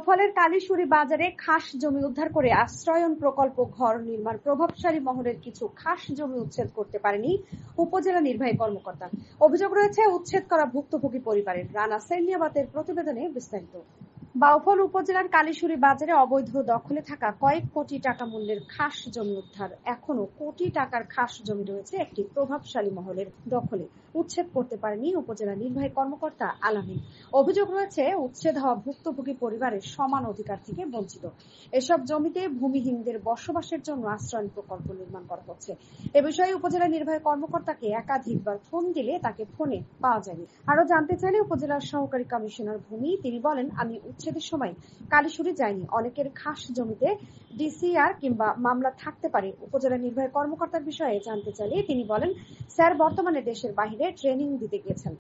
বাউফলের কালীশুরি বাজারে খাস জমি উদ্ধার করে আশ্রয়ন প্রকল্প ঘর নির্মাণ প্রভাবশালী মহলের কিছু খাস জমি উচ্ছেদ করতে পারেনি উপজেলা নির্বাহী কর্মকর্তা। অভিযোগ রয়েছে উচ্ছেদ করা ভুক্তভোগী পরিবারের। রানা সেরনিয়াবাতের প্রতিবেদনে বিস্তারিত। বাউফল উপজেলার কালীশুরি বাজারে অবৈধ দখলে থাকা কয়েক কোটি টাকা মূল্যের খাস জমি উদ্ধার। এখনো কোটি টাকার খাস জমি রয়েছে একটি প্রভাবশালী মহলের দখলে, উচ্ছেদ করতে পারেনি উপজেলা নির্বাহী কর্মকর্তা আলামিন। অভিযোগ রয়েছে উচ্ছেদ হওয়া ভুক্তভোগী পরিবারের সমান অধিকার থেকে বঞ্চিত। এসব জমিতে ভূমিহীনদের বসবাসের জন্য আশ্রয়ন প্রকল্প নির্মাণ করা হচ্ছে। এ বিষয়ে উপজেলা নির্বাহী কর্মকর্তাকে একাধিকবার ফোন দিলে তাকে ফোনে পাওয়া যায়নি। আরো জানতে চাইলে উপজেলার সহকারী কমিশনার ভূমি তিনি বলেন, আমি উচ্ছেদের সময় কালীশুরি যায়নি। অনেকের খাস জমিতে ডিসিআর কিংবা মামলা থাকতে পারে। উপজেলা নির্বাহী কর্মকর্তার বিষয়ে জানতে চাইলে তিনি বলেন, স্যার বর্তমানে দেশের বাইরে ট্রেনিং দিতে গেছেন।